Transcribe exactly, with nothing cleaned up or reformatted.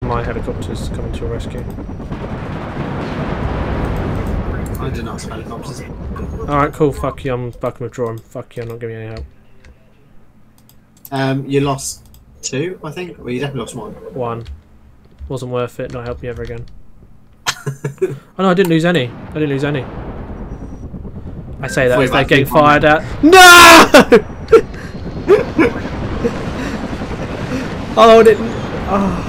my helicopters coming to your rescue. I did not ask helicopters. Alright, cool. Fuck you. I'm fucking withdrawing. Fuck you. I'm not giving you any help. Um, you lost two, I think. Well, you definitely lost one. One. Wasn't worth it. Not helping you ever again. Oh no, I didn't lose any. I didn't lose any. I say that as they're getting fired at. No! Oh, I didn't. Oh.